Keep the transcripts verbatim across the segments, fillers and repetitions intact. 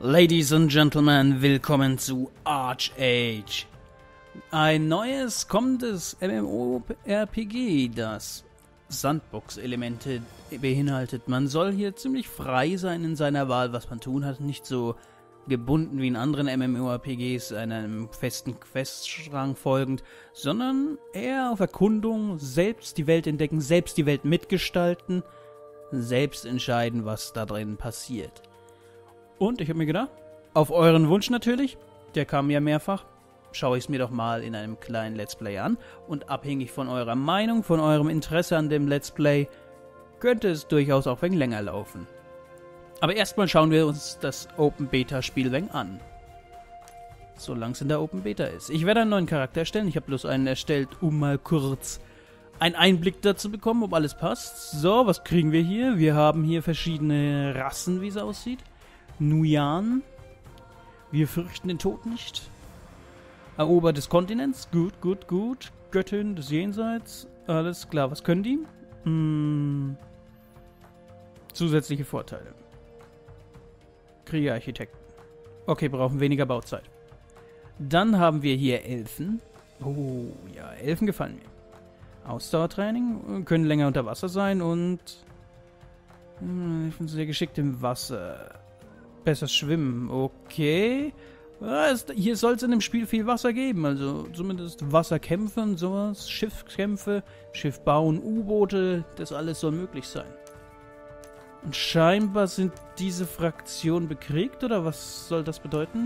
Ladies and Gentlemen, willkommen zu ArcheAge. Ein neues, kommendes MMORPG, das Sandbox-Elemente beinhaltet. Man soll hier ziemlich frei sein in seiner Wahl, was man tun hat. Nicht so gebunden wie in anderen MMORPGs, einem festen Queststrang folgend, sondern eher auf Erkundung, selbst die Welt entdecken, selbst die Welt mitgestalten, selbst entscheiden, was da drin passiert. Und ich habe mir gedacht, auf euren Wunsch natürlich, der kam ja mehrfach, schaue ich es mir doch mal in einem kleinen Let's Play an. Und abhängig von eurer Meinung, von eurem Interesse an dem Let's Play, könnte es durchaus auch wenig länger laufen. Aber erstmal schauen wir uns das Open Beta Spiel wenig an. Solange es in der Open Beta ist. Ich werde einen neuen Charakter erstellen, ich habe bloß einen erstellt, um mal kurz einen Einblick dazu bekommen, ob alles passt. So, was kriegen wir hier? Wir haben hier verschiedene Rassen, wie es aussieht. Nuyan. Wir fürchten den Tod nicht. Erober des Kontinents. Gut, gut, gut. Göttin des Jenseits. Alles klar. Was können die? Hm. Zusätzliche Vorteile. Kriegerarchitekten. Okay, brauchen weniger Bauzeit. Dann haben wir hier Elfen. Oh, ja, Elfen gefallen mir. Ausdauertraining. Können länger unter Wasser sein und hm, ich bin sehr geschickt im Wasser. Besser schwimmen, okay. Ja, es, hier soll es in dem Spiel viel Wasser geben, also zumindest Wasserkämpfe und sowas, Schiffskämpfe, Schiff bauen, U-Boote, das alles soll möglich sein. Und scheinbar sind diese Fraktionen bekriegt, oder was soll das bedeuten?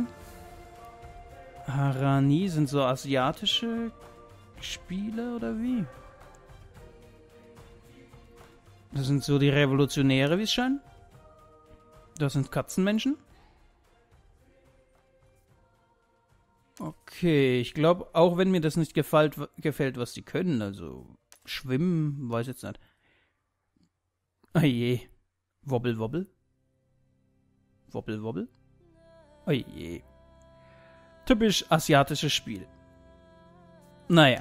Harani sind so asiatische Spiele, oder wie? Das sind so die Revolutionäre, wie es scheint. Das sind Katzenmenschen. Okay, ich glaube, auch wenn mir das nicht gefällt, gefällt, was die können, also schwimmen, weiß jetzt nicht. Oh je. Wobbel, wobbel. Wobbel, wobbel. Oh je. Typisch asiatisches Spiel. Naja.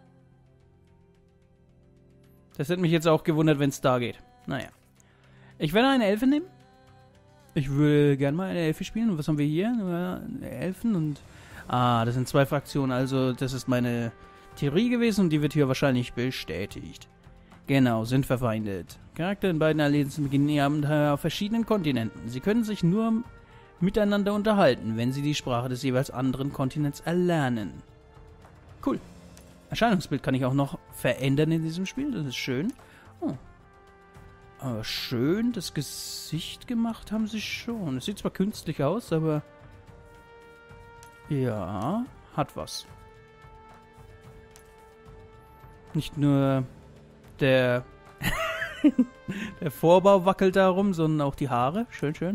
Das hätte mich jetzt auch gewundert, wenn es da geht. Naja. Ich werde eine Elfe nehmen. Ich will gerne mal eine Elfe spielen. Was haben wir hier? Nur Elfen und... Ah, das sind zwei Fraktionen. Also, das ist meine Theorie gewesen und die wird hier wahrscheinlich bestätigt. Genau, sind verfeindet. Charakter in beiden Allianzen beginnen ihr Abenteuer auf verschiedenen Kontinenten. Sie können sich nur miteinander unterhalten, wenn sie die Sprache des jeweils anderen Kontinents erlernen. Cool. Erscheinungsbild kann ich auch noch verändern in diesem Spiel. Das ist schön. Oh. Aber schön das Gesicht gemacht haben sie schon. Es sieht zwar künstlich aus, aber... Ja, hat was. Nicht nur der... der Vorbau wackelt da rum, sondern auch die Haare. Schön, schön.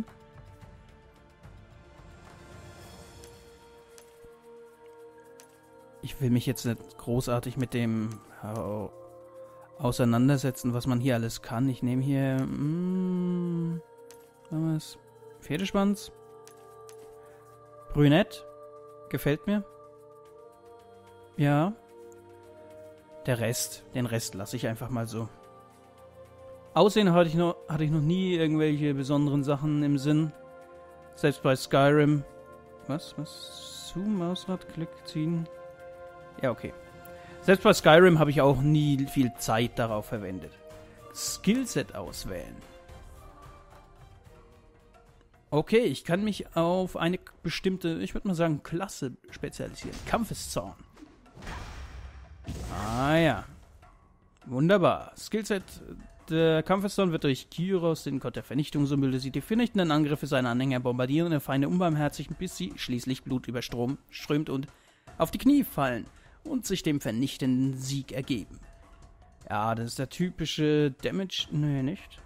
Ich will mich jetzt nicht großartig mit dem... Oh, auseinandersetzen, was man hier alles kann. Ich nehme hier mm, was? Pferdeschwanz. Brünett. Gefällt mir. Ja. Der Rest, den Rest lasse ich einfach mal so. Aussehen hatte ich, noch, hatte ich noch nie irgendwelche besonderen Sachen im Sinn. Selbst bei Skyrim. Was? Was? Zoom, Mausrad, Klick, ziehen. Ja, okay. Selbst bei Skyrim habe ich auch nie viel Zeit darauf verwendet. Skillset auswählen. Okay, ich kann mich auf eine bestimmte, ich würde mal sagen, Klasse spezialisieren. Kampfeszorn. Ah ja. Wunderbar. Skillset, der Kampfeszorn wird durch Kyros, den Gott der Vernichtung, symbolisiert. Die vernichtenden Angriffe seiner Anhänger bombardieren und Feinde unbarmherzig, bis sie schließlich Blut überströmt und auf die Knie fallen und sich dem vernichtenden Sieg ergeben. Ja, das ist der typische Damage... Nee, nicht.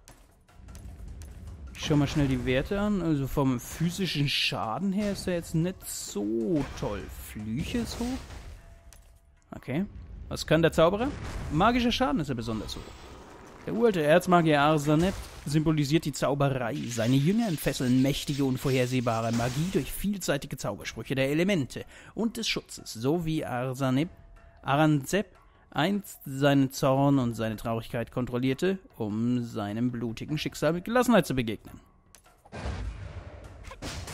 Ich schau mal schnell die Werte an. Also vom physischen Schaden her ist er jetzt nicht so toll. Flüche ist hoch. Okay. Was kann der Zauberer? Magischer Schaden ist er besonders hoch. Der uralte Erzmagier Arsanep symbolisiert die Zauberei. Seine Jünger entfesseln mächtige, unvorhersehbare Magie durch vielseitige Zaubersprüche der Elemente und des Schutzes, so wie Arsanep, Aranzep einst seinen Zorn und seine Traurigkeit kontrollierte, um seinem blutigen Schicksal mit Gelassenheit zu begegnen.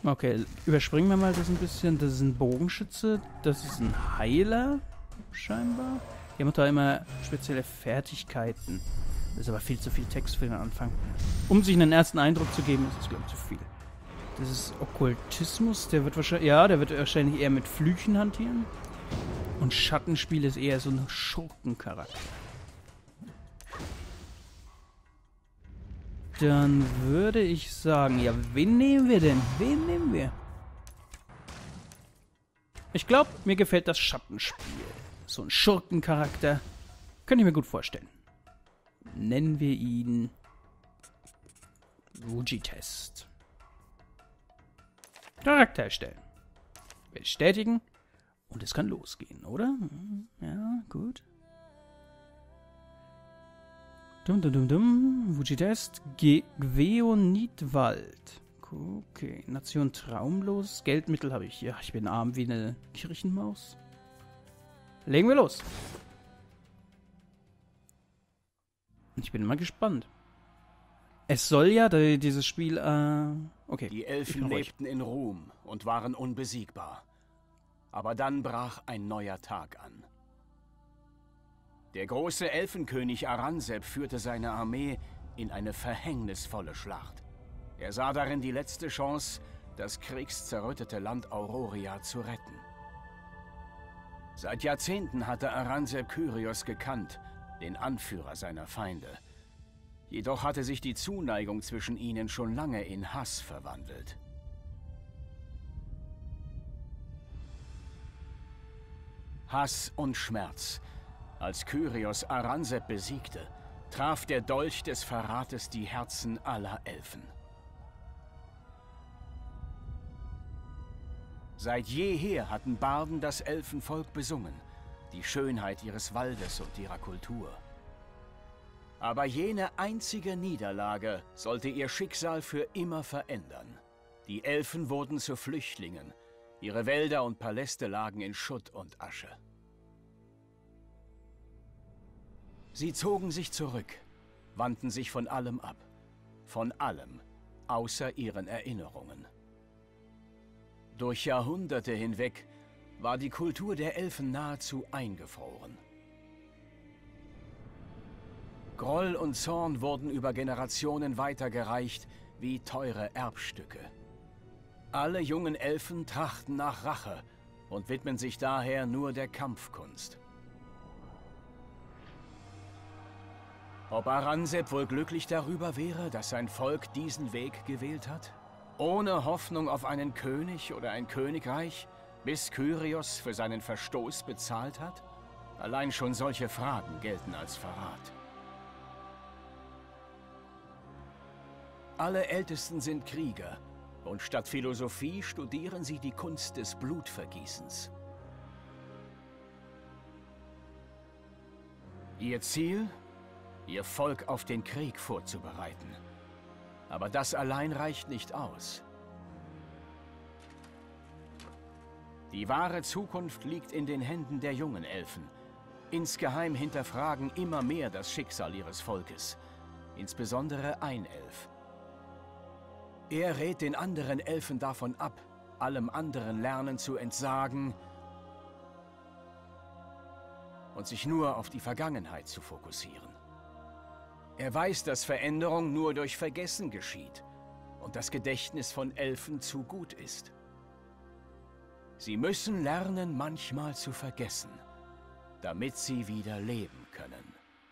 Okay, überspringen wir mal das ein bisschen. Das ist ein Bogenschütze, das ist ein Heiler, scheinbar. Die haben da immer spezielle Fertigkeiten. Das ist aber viel zu viel Text für den Anfang. Um sich einen ersten Eindruck zu geben, ist es, glaube ich, zu viel. Das ist Okkultismus, der wird wahrscheinlich, ja, der wird wahrscheinlich eher mit Flüchen hantieren. Und Schattenspiel ist eher so ein Schurkencharakter. Dann würde ich sagen, ja, wen nehmen wir denn? Wen nehmen wir? Ich glaube, mir gefällt das Schattenspiel. So ein Schurkencharakter. Könnte ich mir gut vorstellen. Nennen wir ihn Wujitest. Charakter erstellen. Bestätigen. Und es kann losgehen, oder? Ja, gut. Dum dum dum dum. Wujitest. Gweonidwald. Okay. Nation traumlos. Geldmittel habe ich. Ja, ich bin arm wie eine Kirchenmaus. Legen wir los. Ich bin mal gespannt. Es soll ja dieses Spiel, äh... Okay. Die Elfen lebten in Ruhm und waren unbesiegbar. Aber dann brach ein neuer Tag an. Der große Elfenkönig Aranzeb führte seine Armee in eine verhängnisvolle Schlacht. Er sah darin die letzte Chance, das kriegszerrüttete Land Auroria zu retten. Seit Jahrzehnten hatte Aranzeb Kyrios gekannt, den Anführer seiner Feinde. Jedoch hatte sich die Zuneigung zwischen ihnen schon lange in Hass verwandelt. Hass und Schmerz. Als Kyrios Aranzeb besiegte, traf der Dolch des Verrates die Herzen aller Elfen. Seit jeher hatten Barden das Elfenvolk besungen, die Schönheit ihres Waldes und ihrer Kultur. Aber jene einzige Niederlage sollte ihr Schicksal für immer verändern. Die Elfen wurden zu Flüchtlingen, ihre Wälder und Paläste lagen in Schutt und Asche. Sie zogen sich zurück, wandten sich von allem ab, von allem, außer ihren Erinnerungen. Durch Jahrhunderte hinweg war die Kultur der Elfen nahezu eingefroren. Groll und Zorn wurden über Generationen weitergereicht wie teure Erbstücke. Alle jungen Elfen trachten nach Rache und widmen sich daher nur der Kampfkunst. Ob Aranzeb wohl glücklich darüber wäre, dass sein Volk diesen Weg gewählt hat? Ohne Hoffnung auf einen König oder ein Königreich, bis Kyrios für seinen Verstoß bezahlt hat? Allein schon solche Fragen gelten als Verrat. Alle Ältesten sind Krieger, und statt Philosophie studieren sie die Kunst des Blutvergießens. Ihr Ziel? Ihr Volk auf den Krieg vorzubereiten. Aber das allein reicht nicht aus. Die wahre Zukunft liegt in den Händen der jungen Elfen. Insgeheim hinterfragen immer mehr das Schicksal ihres Volkes. Insbesondere ein Elf. Er rät den anderen Elfen davon ab, allem anderen Lernen zu entsagen und sich nur auf die Vergangenheit zu fokussieren. Er weiß, dass Veränderung nur durch Vergessen geschieht und das Gedächtnis von Elfen zu gut ist. Sie müssen lernen, manchmal zu vergessen, damit sie wieder leben können.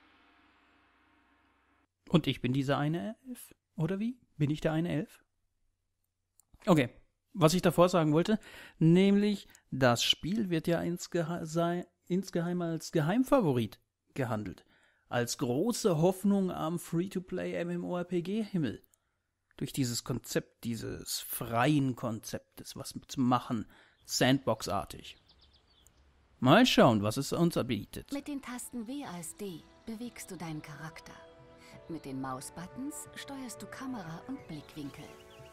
Und ich bin dieser eine Elf? Oder wie? Bin ich der eine Elf? Okay, was ich davor sagen wollte, nämlich das Spiel wird ja insgeheim, sei, insgeheim als Geheimfavorit gehandelt. Als große Hoffnung am Free-to-Play-MMORPG-Himmel. Durch dieses Konzept, dieses freien Konzeptes, was zu machen, Sandbox-artig. Mal schauen, was es uns erbietet. Mit den Tasten W A S D bewegst du deinen Charakter. Mit den Mausbuttons steuerst du Kamera und Blickwinkel.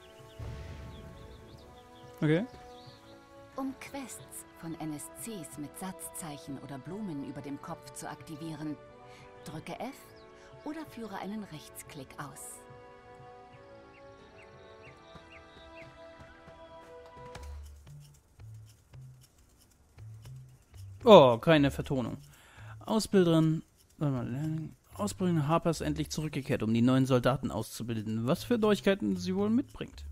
Okay. Um Quests von N S Cs mit Satzzeichen oder Blumen über dem Kopf zu aktivieren, drücke F oder führe einen Rechtsklick aus. Oh, keine Vertonung. Ausbilderin... Warte mal, Ausbilderin Harper ist endlich zurückgekehrt, um die neuen Soldaten auszubilden. Was für Neuigkeiten sie wohl mitbringt.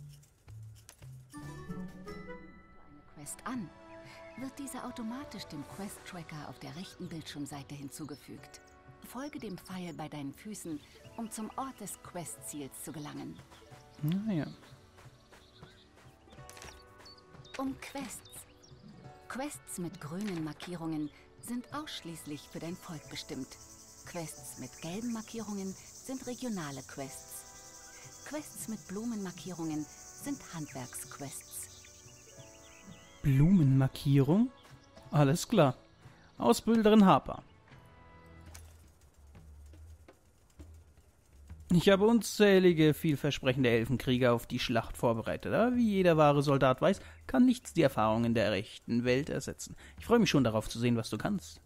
Eine Quest an, wird diese automatisch dem Quest-Tracker auf der rechten Bildschirmseite hinzugefügt. Folge dem Pfeil bei deinen Füßen, um zum Ort des Quest-Ziels zu gelangen. Naja. Um Quests. Quests mit grünen Markierungen sind ausschließlich für dein Volk bestimmt. Quests mit gelben Markierungen sind regionale Quests. Quests mit Blumenmarkierungen sind Handwerksquests. Blumenmarkierung? Alles klar. Ausbilderin Harper. Ich habe unzählige, vielversprechende Elfenkrieger auf die Schlacht vorbereitet. Aber wie jeder wahre Soldat weiß, kann nichts die Erfahrungen der echten Welt ersetzen. Ich freue mich schon darauf zu sehen, was du kannst.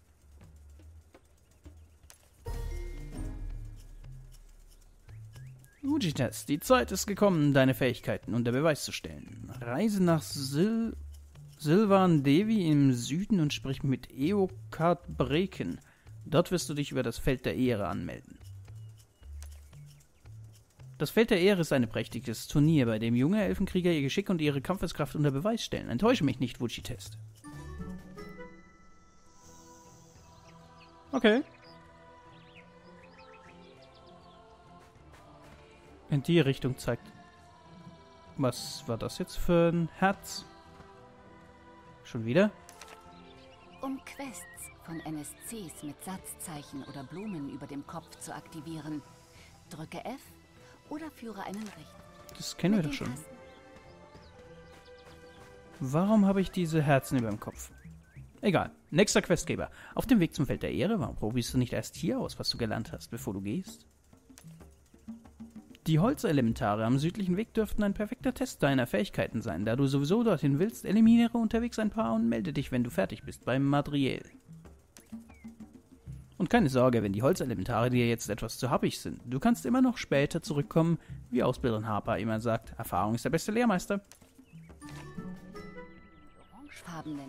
Ujitas, die Zeit ist gekommen, deine Fähigkeiten unter Beweis zu stellen. Reise nach Sil Silvan Devi im Süden und sprich mit Eokhard Breken. Dort wirst du dich über das Feld der Ehre anmelden. Das Feld der Ehre ist ein prächtiges Turnier, bei dem junge Elfenkrieger ihr Geschick und ihre Kampfeskraft unter Beweis stellen. Enttäusche mich nicht, Wuchitest. Okay. In die Richtung zeigt... Was war das jetzt für ein Herz? Schon wieder? Um Quests von N S Cs mit Satzzeichen oder Blumen über dem Kopf zu aktivieren, drücke F oder führe einen Recht. Das kennen wir doch schon. Warum habe ich diese Herzen über dem Kopf? Egal. Nächster Questgeber. Auf dem Weg zum Feld der Ehre. Warum probierst du nicht erst hier aus, was du gelernt hast, bevor du gehst? Die Holzelementare am südlichen Weg dürften ein perfekter Test deiner Fähigkeiten sein. Da du sowieso dorthin willst, eliminiere unterwegs ein paar und melde dich, wenn du fertig bist, beim Madriel. Und keine Sorge, wenn die Holzelementare dir jetzt etwas zu happig sind. Du kannst immer noch später zurückkommen, wie Ausbilderin Harper immer sagt. Erfahrung ist der beste Lehrmeister. Orangefarbenen.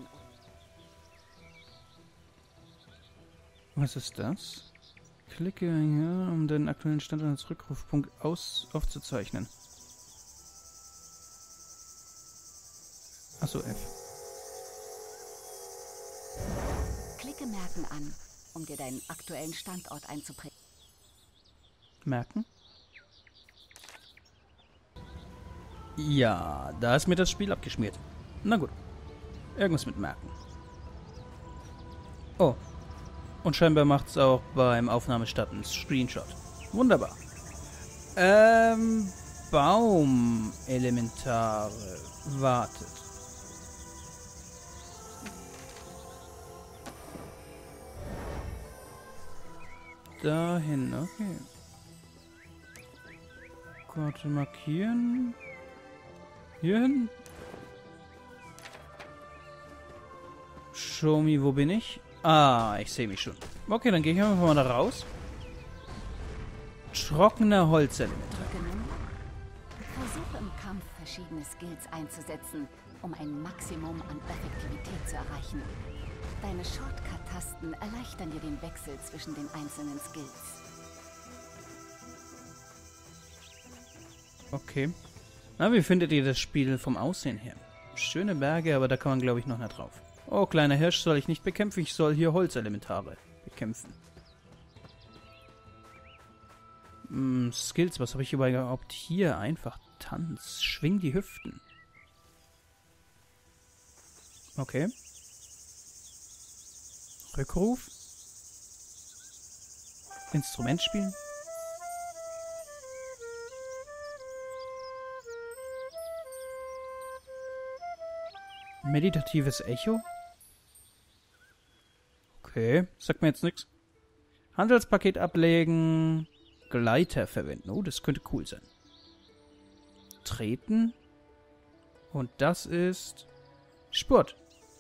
Was ist das? Klicke hier, um den aktuellen Stand als Rückrufpunkt aus aufzuzeichnen. Achso, F. Klicke Merken an, um dir deinen aktuellen Standort einzuprägen. Merken? Ja, da ist mir das Spiel abgeschmiert. Na gut. Irgendwas mit Merken. Oh. Und scheinbar macht es auch beim Aufnahmestart einen Screenshot. Wunderbar. Ähm, Baumelementare. Wartet. Dahin, okay. Karte markieren. Hierhin. Show me, wo bin ich? Ah, ich sehe mich schon. Okay, dann gehe ich einfach mal da raus. Trockener Holzelement. Versuche im Kampf verschiedene Skills einzusetzen, um ein Maximum an Effektivität zu erreichen. Deine Shortcut-Tasten erleichtern dir den Wechsel zwischen den einzelnen Skills. Okay. Na, wie findet ihr das Spiel vom Aussehen her? Schöne Berge, aber da kann man, glaube ich, noch nicht drauf. Oh, kleiner Hirsch soll ich nicht bekämpfen, ich soll hier Holzelementare bekämpfen. Hm, Skills, was habe ich überhaupt hier? Einfach Tanz, schwing die Hüften. Okay. Rückruf. Instrument spielen. Meditatives Echo. Okay, sagt mir jetzt nichts. Handelspaket ablegen. Gleiter verwenden. Oh, das könnte cool sein. Treten. Und das ist Sport.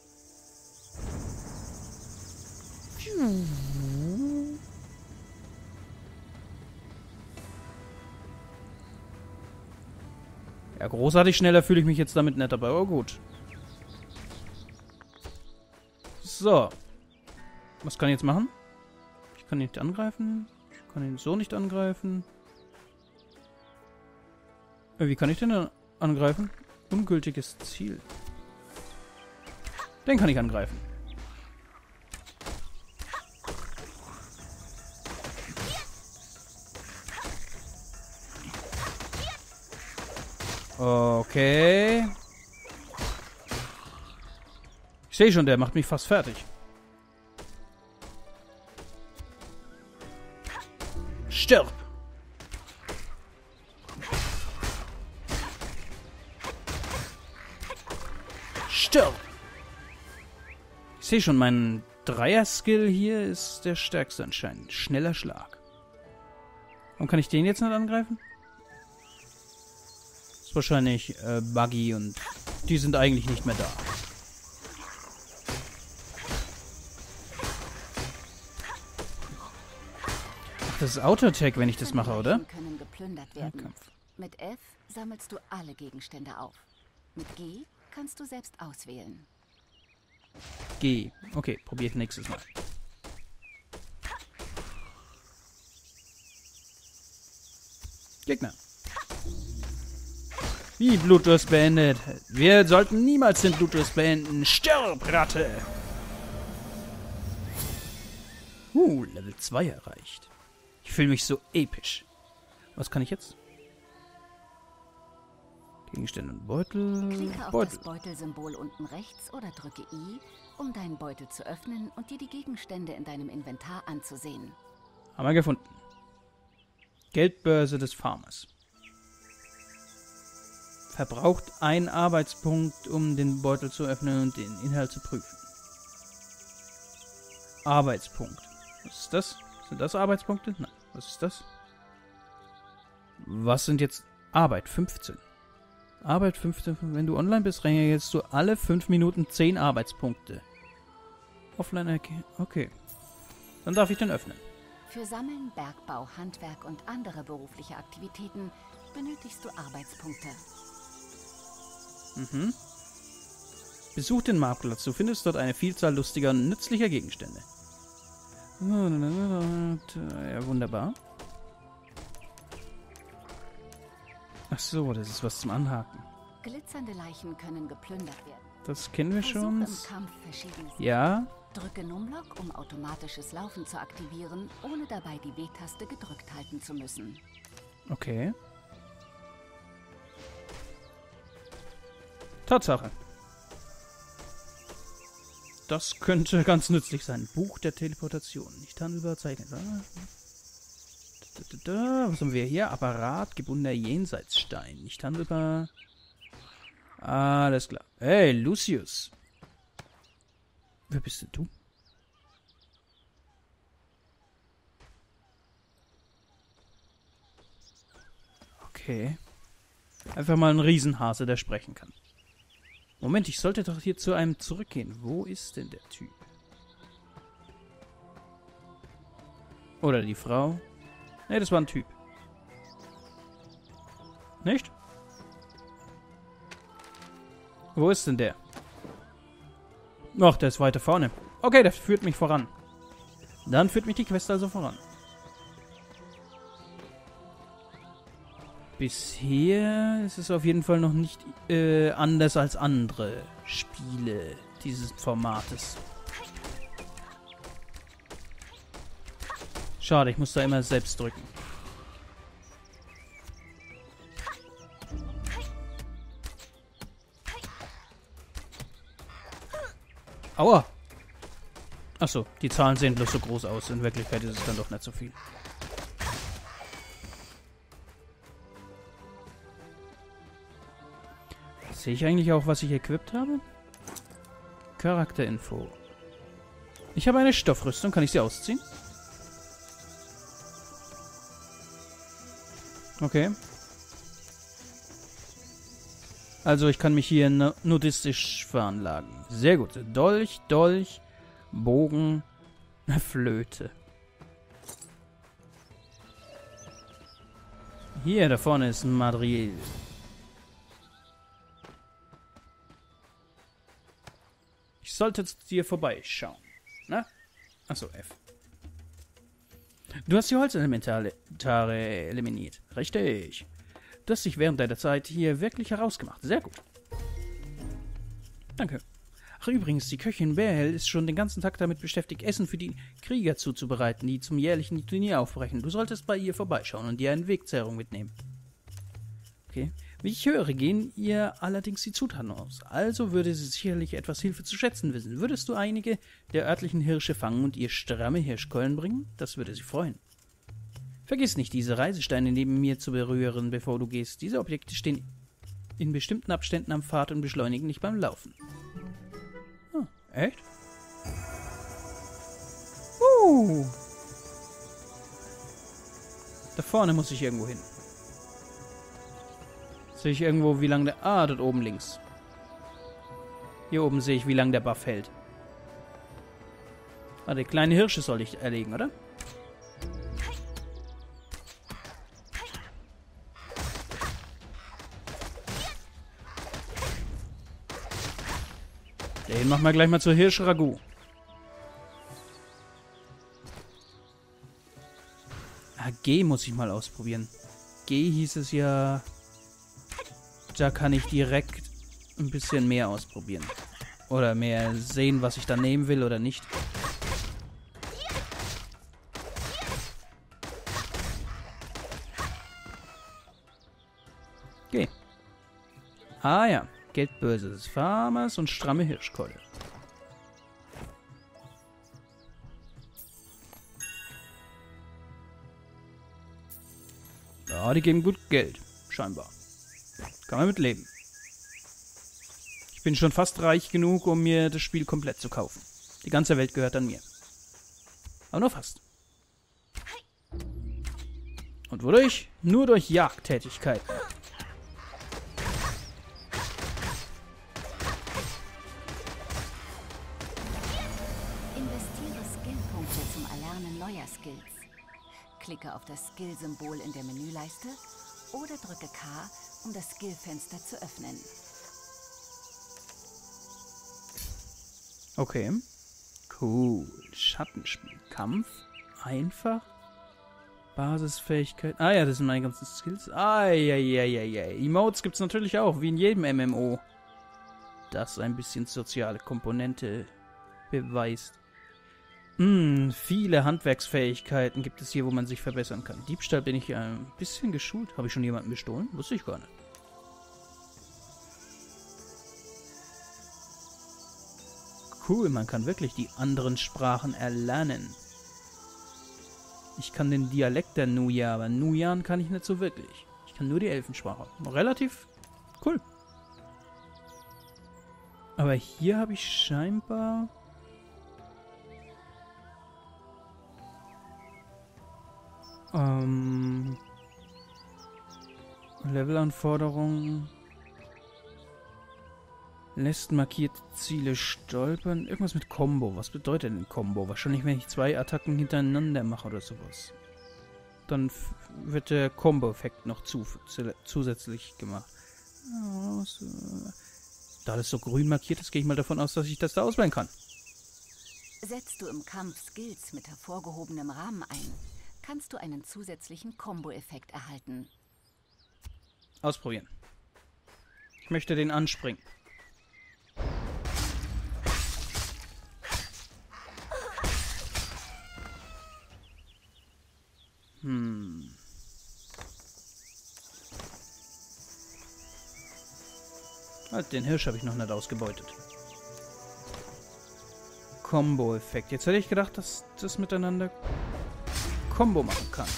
Ja, großartig schneller fühle ich mich jetzt damit nicht, aber oh gut. So. Was kann ich jetzt machen? Ich kann ihn nicht angreifen. Ich kann ihn so nicht angreifen. Äh, Wie kann ich den angreifen? Ungültiges Ziel. Den kann ich angreifen. Okay. Ich sehe schon, der macht mich fast fertig. Stirb! Stirb! Ich sehe schon, mein Dreier-Skill hier ist der stärkste anscheinend. Schneller Schlag. Warum kann ich den jetzt nicht angreifen? Ist wahrscheinlich äh, Buggy und die sind eigentlich nicht mehr da. Ach, das ist Auto-Attack, wenn ich das mache, oder? Können geplündert werden. Kampf. Mit F sammelst du alle Gegenstände auf. Mit G kannst du selbst auswählen. G. Okay, probiere ich nächstes Mal. Gegner. Wie Blutdurst beendet. Wir sollten niemals den Blutdurst beenden. Stirb, Ratte! Uh, Level zwei erreicht. Ich fühle mich so episch. Was kann ich jetzt? Gegenstände und Beutel. Klicke auf Beutel. das Beutelsymbol unten rechts oder drücke I, um deinen Beutel zu öffnen und dir die Gegenstände in deinem Inventar anzusehen. Haben wir gefunden. Geldbörse des Farmers. Verbraucht einen Arbeitspunkt, um den Beutel zu öffnen und den Inhalt zu prüfen. Arbeitspunkt. Was ist das? Sind das Arbeitspunkte? Nein. Was ist das? Was sind jetzt Arbeit? fünfzehn. Arbeit fünfzehn. Wenn du online bist, jetzt du alle fünf Minuten zehn Arbeitspunkte. Offline, okay. Dann darf ich den öffnen. Für Sammeln, Bergbau, Handwerk und andere berufliche Aktivitäten benötigst du Arbeitspunkte. Mhm. Besuch den Marktplatz. Du findest dort eine Vielzahl lustiger und nützlicher Gegenstände. Ja, wunderbar. Ach so, das ist was zum Anhaken. Glitzernde Leichen können geplündert werden. Das kennen wir Versuch schon. im Kampf verschiedenes. Ja. Drücke Numlock, um automatisches Laufen zu aktivieren, ohne dabei die W-Taste gedrückt halten zu müssen. Okay. Tatsache. Das könnte ganz nützlich sein. Buch der Teleportation. Nicht handelbar zeichnet. Was haben wir hier? Apparat, gebundener Jenseitsstein. Nicht handelbar. Alles klar. Hey, Lucius. Wer bist denn du? Okay. Einfach mal ein Riesenhase, der sprechen kann. Moment, ich sollte doch hier zu einem zurückgehen. Wo ist denn der Typ? Oder die Frau? Ne, das war ein Typ. Nicht? Wo ist denn der? Ach, der ist weiter vorne. Okay, der führt mich voran. Dann führt mich die Quest also voran. Bisher ist es auf jeden Fall noch nicht äh, anders als andere Spiele dieses Formates. Schade, ich muss da immer selbst drücken. Aua! Achso, die Zahlen sehen bloß so groß aus. In Wirklichkeit ist es dann doch nicht so viel. Sehe ich eigentlich auch, was ich equipped habe? Charakterinfo. Ich habe eine Stoffrüstung. Kann ich sie ausziehen? Okay. Also ich kann mich hier nudistisch veranlagen. Sehr gut. Dolch, Dolch, Bogen, Flöte. Hier, da vorne ist Madriel. Ich solltest dir vorbeischauen. Na? Achso, F. Du hast die Holzelementare eliminiert. Richtig. Du hast dich während deiner Zeit hier wirklich herausgemacht. Sehr gut. Danke. Ach übrigens, die Köchin Bähl ist schon den ganzen Tag damit beschäftigt, Essen für die Krieger zuzubereiten, die zum jährlichen Turnier aufbrechen. Du solltest bei ihr vorbeischauen und dir eine Wegzehrung mitnehmen. Okay. Wie ich höre, gehen ihr allerdings die Zutaten aus. Also würde sie sicherlich etwas Hilfe zu schätzen wissen. Würdest du einige der örtlichen Hirsche fangen und ihr stramme Hirschkeulen bringen? Das würde sie freuen. Vergiss nicht, diese Reisesteine neben mir zu berühren, bevor du gehst. Diese Objekte stehen in bestimmten Abständen am Pfad und beschleunigen nicht beim Laufen. Ah, echt? Uh. Da vorne muss ich irgendwo hin. Sehe ich irgendwo, wie lange der... Ah, dort oben links. Hier oben sehe ich, wie lange der Buff hält. Ah, die kleine Hirsche soll ich erlegen, oder? Den machen wir gleich mal zur Hirschragout. Ah, G muss ich mal ausprobieren. G hieß es ja... Da kann ich direkt ein bisschen mehr ausprobieren. Oder mehr sehen, was ich da nehmen will oder nicht. Okay. Ah ja. Geldbörse des Farmers und stramme Hirschkeule. Ja, die geben gut Geld. Scheinbar. Kann man mit leben. Ich bin schon fast reich genug, um mir das Spiel komplett zu kaufen. Die ganze Welt gehört an mir. Aber nur fast. Und wodurch? Nur durch Jagdtätigkeit. Investiere Skillpunkte zum Erlernen neuer Skills. Klicke auf das Skill-Symbol in der Menüleiste oder drücke K, um das Skillfenster zu öffnen. Okay. Cool. Schattenspiel. Kampf. Einfach. Basisfähigkeit. Ah ja, das sind meine ganzen Skills. Eieieiei. Emotes gibt es natürlich auch, wie in jedem M M O. Das ein bisschen soziale Komponente beweist. Hm, viele Handwerksfähigkeiten gibt es hier, wo man sich verbessern kann. Diebstahl bin ich ein bisschen geschult. Habe ich schon jemanden bestohlen? Wusste ich gar nicht. Cool, man kann wirklich die anderen Sprachen erlernen. Ich kann den Dialekt der Nuya, aber Nuyan kann ich nicht so wirklich. Ich kann nur die Elfensprache. Relativ cool. Aber hier habe ich scheinbar... Ähm... Levelanforderungen... Lässt markierte Ziele stolpern. Irgendwas mit Combo. Was bedeutet denn Combo? Wahrscheinlich, wenn ich zwei Attacken hintereinander mache oder sowas. Dann wird der Combo-Effekt noch zu zusätzlich gemacht. Da das so grün markiert ist, gehe ich mal davon aus, dass ich das da auswählen kann. Setzt du im Kampf Skills mit hervorgehobenem Rahmen ein, kannst du einen zusätzlichen Combo-Effekt erhalten. Ausprobieren. Ich möchte den anspringen. Hm. Halt, den Hirsch habe ich noch nicht ausgebeutet. Combo-Effekt. Jetzt hätte ich gedacht, dass das miteinander Combo machen kann.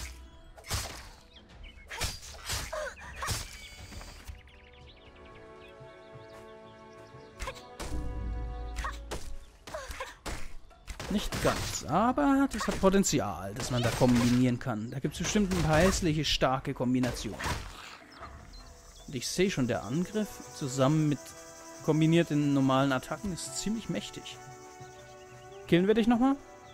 Nicht ganz, aber das hat Potenzial, dass man da kombinieren kann. Da gibt es bestimmt ein paar hässliche, starke Kombinationen. Und ich sehe schon, der Angriff zusammen mit kombinierten normalen Attacken ist ziemlich mächtig. Killen wir dich nochmal?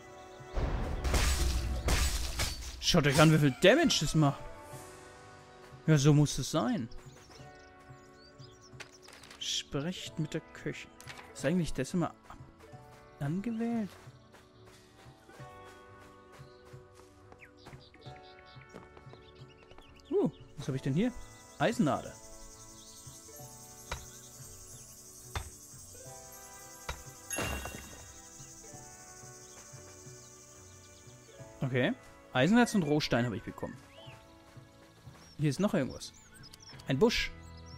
Schaut euch an, wie viel Damage das macht. Ja, so muss es sein. Sprecht mit der Köchin. Ist eigentlich das immer angewählt? Uh, was habe ich denn hier? Eisenader. Okay. Eisenerz und Rohstein habe ich bekommen. Hier ist noch irgendwas. Ein Busch.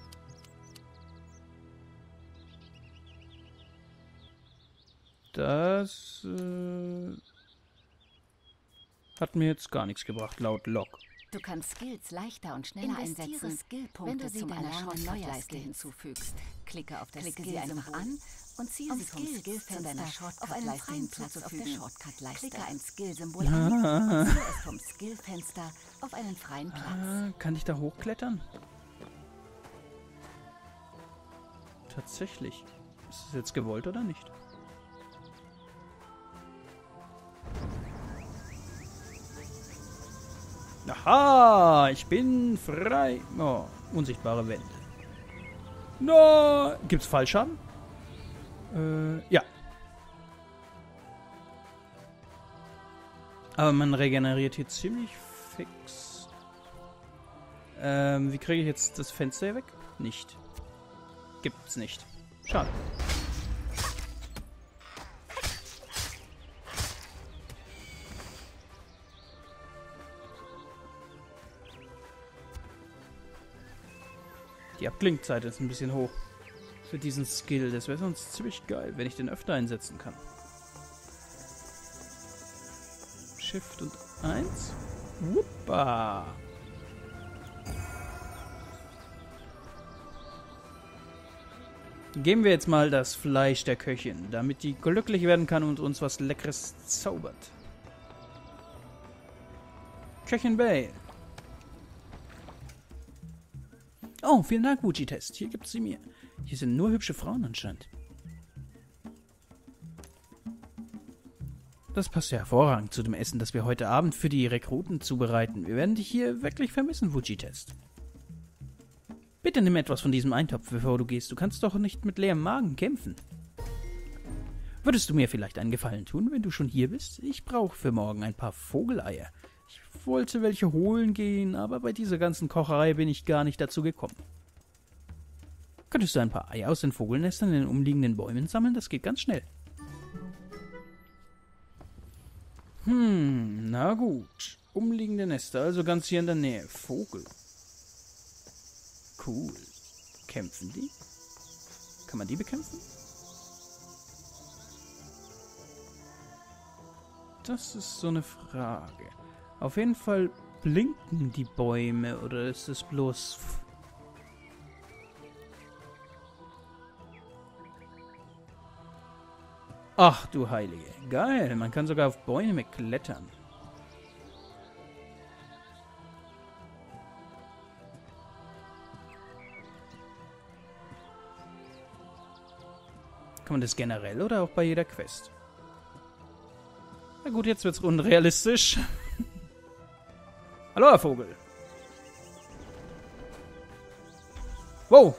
Das äh, hat mir jetzt gar nichts gebracht, laut Log. Du kannst Skills leichter und schneller einsetzen, wenn du sie deiner Shortcut-Leiste hinzufügst. Klicke auf das Klicke Skill sie einfach an und ziehe um sie vom Skillfenster auf einen freien Platz auf der Shortcut-Leiste. Klicke ein Skill-Symbol an und ziehe es vom Skillfenster auf einen freien Platz. Ah, kann ich da hochklettern? Tatsächlich. Ist es jetzt gewollt oder nicht? Aha, ich bin frei. Oh, unsichtbare Wände. No, gibt's Fallschaden? Äh, ja. Aber man regeneriert hier ziemlich fix. Ähm, wie kriege ich jetzt das Fenster hier weg? Nicht. Gibt's nicht. Schade. Die Abklingzeit ist ein bisschen hoch für diesen Skill. Das wäre sonst ziemlich geil, wenn ich den öfter einsetzen kann. Shift und eins. Wuppa. Geben wir jetzt mal das Fleisch der Köchin, damit die glücklich werden kann und uns was Leckeres zaubert. Köchin Bale. Oh, vielen Dank, Wuji-Test. Hier gibt's sie mir. Hier sind nur hübsche Frauen anscheinend. Das passt ja hervorragend zu dem Essen, das wir heute Abend für die Rekruten zubereiten. Wir werden dich hier wirklich vermissen, Wuji-Test. Bitte nimm etwas von diesem Eintopf, bevor du gehst. Du kannst doch nicht mit leerem Magen kämpfen. Würdest du mir vielleicht einen Gefallen tun, wenn du schon hier bist? Ich brauche für morgen ein paar Vogeleier. Ich wollte welche holen gehen, aber bei dieser ganzen Kocherei bin ich gar nicht dazu gekommen. Könntest du ein paar Eier aus den Vogelnestern in den umliegenden Bäumen sammeln? Das geht ganz schnell. Hm, na gut. Umliegende Nester, also ganz hier in der Nähe. Vogel. Cool. Kämpfen die? Kann man die bekämpfen? Das ist so eine Frage. Auf jeden Fall blinken die Bäume, oder ist es bloß... Ach du Heilige. Geil, man kann sogar auf Bäume klettern. Kann man das generell oder auch bei jeder Quest? Na gut, jetzt wird's unrealistisch. Hallo, Herr Vogel. Wow.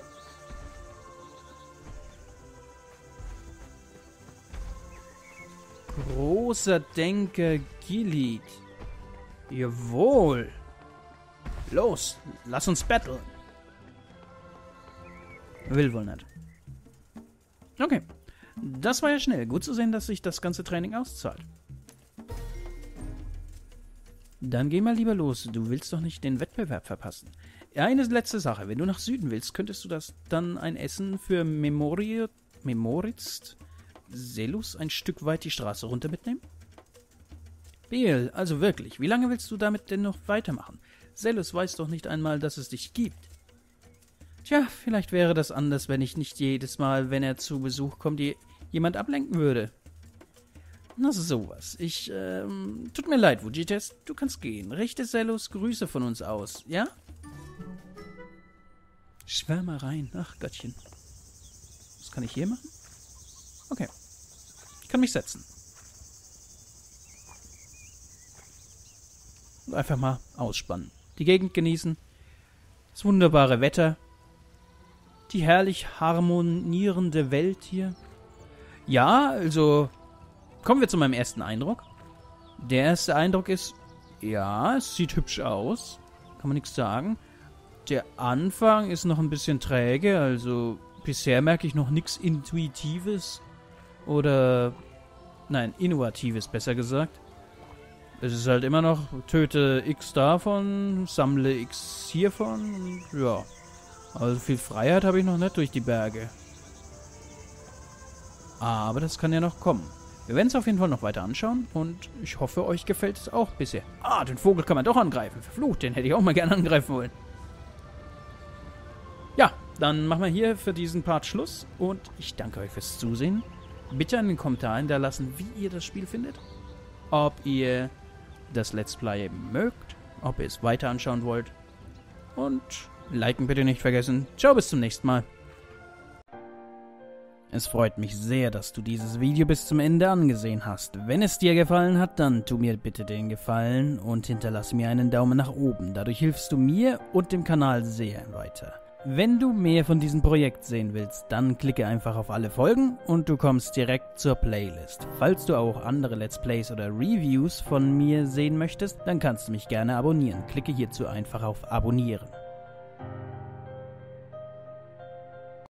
Großer Denker Gilead. Jawohl. Los, lass uns battlen. Will wohl nicht. Okay. Das war ja schnell. Gut zu sehen, dass sich das ganze Training auszahlt. Dann geh mal lieber los. Du willst doch nicht den Wettbewerb verpassen. Eine letzte Sache. Wenn du nach Süden willst, könntest du das dann ein Essen für Memori Memoritz Selus ein Stück weit die Straße runter mitnehmen? Beel, also wirklich, wie lange willst du damit denn noch weitermachen? Selus weiß doch nicht einmal, dass es dich gibt. Tja, vielleicht wäre das anders, wenn ich nicht jedes Mal, wenn er zu Besuch kommt, die jemand ablenken würde. Na sowas. Ich, ähm, tut mir leid, Wuji-Test, du kannst gehen. Richte Selus Grüße von uns aus, ja? Schwärmereien, ach Gottchen. Was kann ich hier machen? Okay. Ich kann mich setzen. Und einfach mal ausspannen. Die Gegend genießen. Das wunderbare Wetter. Die herrlich harmonierende Welt hier. Ja, also kommen wir zu meinem ersten Eindruck. Der erste Eindruck ist, ja, es sieht hübsch aus. Kann man nichts sagen. Der Anfang ist noch ein bisschen träge, also bisher merke ich noch nichts Intuitives oder, nein, Innovatives besser gesagt. Es ist halt immer noch, töte X davon, sammle X hiervon und ja. Also viel Freiheit habe ich noch nicht durch die Berge. Aber das kann ja noch kommen. Wir werden es auf jeden Fall noch weiter anschauen und ich hoffe, euch gefällt es auch bisher. Ah, den Vogel kann man doch angreifen. Verflucht, den hätte ich auch mal gerne angreifen wollen. Ja, dann machen wir hier für diesen Part Schluss und ich danke euch fürs Zusehen. Bitte in den Kommentaren hinterlassen, wie ihr das Spiel findet. Ob ihr das Let's Play mögt, ob ihr es weiter anschauen wollt. Und liken bitte nicht vergessen. Ciao, bis zum nächsten Mal. Es freut mich sehr, dass du dieses Video bis zum Ende angesehen hast. Wenn es dir gefallen hat, dann tu mir bitte den Gefallen und hinterlasse mir einen Daumen nach oben. Dadurch hilfst du mir und dem Kanal sehr weiter. Wenn du mehr von diesem Projekt sehen willst, dann klicke einfach auf alle Folgen und du kommst direkt zur Playlist. Falls du auch andere Let's Plays oder Reviews von mir sehen möchtest, dann kannst du mich gerne abonnieren. Klicke hierzu einfach auf Abonnieren.